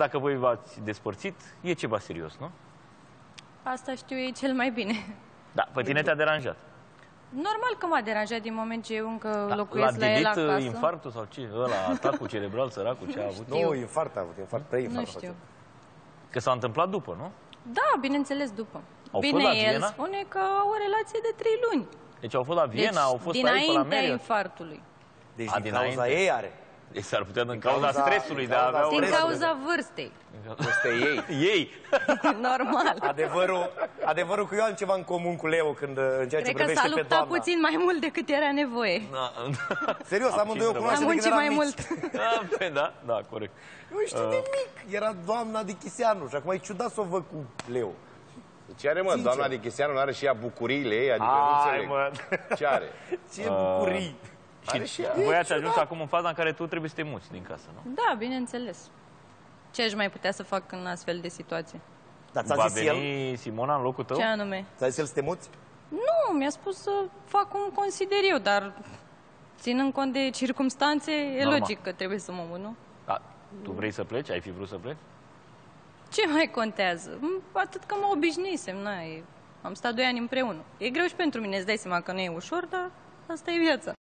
dacă voi v-ați despărțit, e ceva serios, nu? Asta știu ei cel mai bine. Da, pe tine te-a deranjat. Normal că m-a deranjat din moment ce eu încă locuiesc la el acasă. L-a dilit infarctul sau ce? Ăla, atacul cerebral, săracul, ce a avut? Nu, infart a avut, preinfarct. Nu știu. Că s-a întâmplat după, nu? Da, bineînțeles, după. Bine, el spune că au o relație de 3 luni. Deci au fost la Viena, au fost aici, pe la dinaintea infarctului. Deci din cauza ei are. Deci s-ar putea din cauza stresului de a avea din cauza vârstei. Vârstei ei. Ei. Normal. Adevărul că eu am ceva în comun cu Leo când în ceea ce privește pe doamna. Cred că s-a luptat puțin mai mult decât era nevoie. Serios, amândoi o cunoaște de când eram mici. Da, corect. Nu știu nimic. Era doamna Dichiseanu și acum e ciudat să o văd cu Leo. Ce are, mă? Doamna Dichiseanu nu are și ea bucuriile ei? Adică nu înțeleg. Ce are? Ce bucurii. Și voi ați ajuns acum în faza în care tu trebuie să te muți din casă, nu? Da, bineînțeles. Ce aș mai putea să fac în astfel de situație? Va veni Simona în locul tău? Ce anume? Ți-a zis el să te muți? Nu, mi-a spus să fac cum consider eu, dar ținând cont de circumstanțe, e logic că trebuie să mă mut, nu? Da. Tu vrei să pleci? Ai fi vrut să pleci? Ce mai contează? Atât că mă obișnuisem, am stat 2 ani împreună. E greu și pentru mine, îți dai seama că nu e ușor, dar asta e viața.